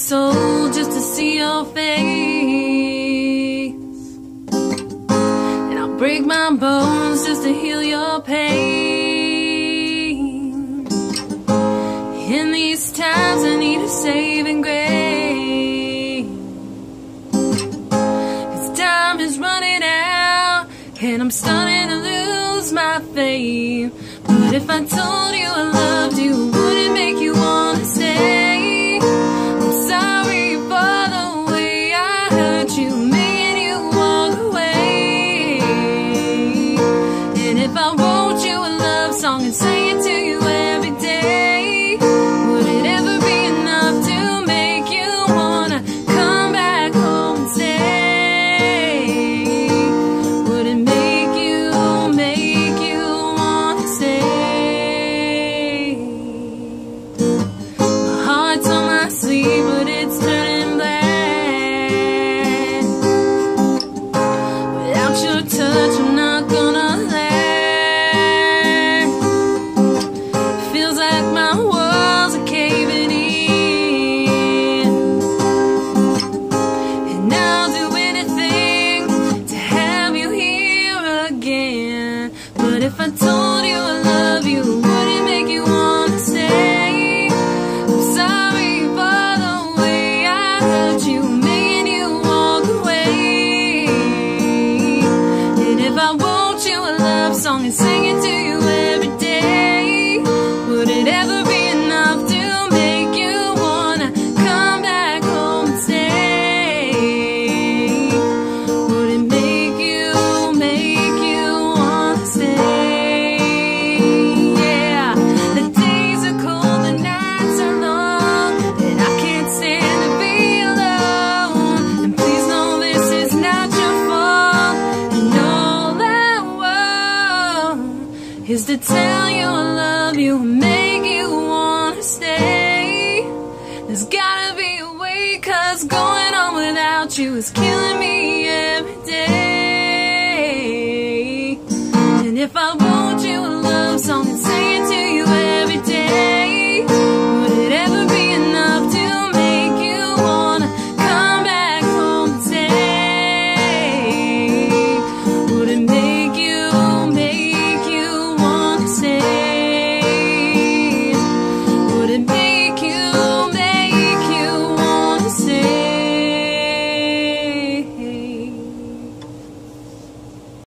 soul just to see your face, and I'll break my bones just to heal your pain. In these times I need a saving grace, 'cause time is running out and I'm starting to lose my faith. But if I told you I loved you, would it make you wanna stay? I'm sorry for the way I hurt you, making you walk away. And if I wrote you a love song and sang it to you every day, would it ever be enough to make you wanna come back home and stay? Would it make you wanna stay? My heart's on my sleeve, but it's turning black. Without your touch, I'm not gonna last. Feels like my walls are caving in, and I'll do anything to have you here again. But if I told you I love you, would it make you wanna stay? I'm sorry for the way I hurt you, making you walk away. And if I wrote you a love song and sang it to you every day, would it ever be enough to make you wanna come back home and stay? Would it make you wanna stay? Yeah, the days are cold, the nights are long, and I can't stand to be alone. And please know this is not your fault, and all I want is to tell you I love you and make you wanna stay. There's gotta be a way, 'cause going on without you is killing me every day. And if I wrote you a love song and sang it to you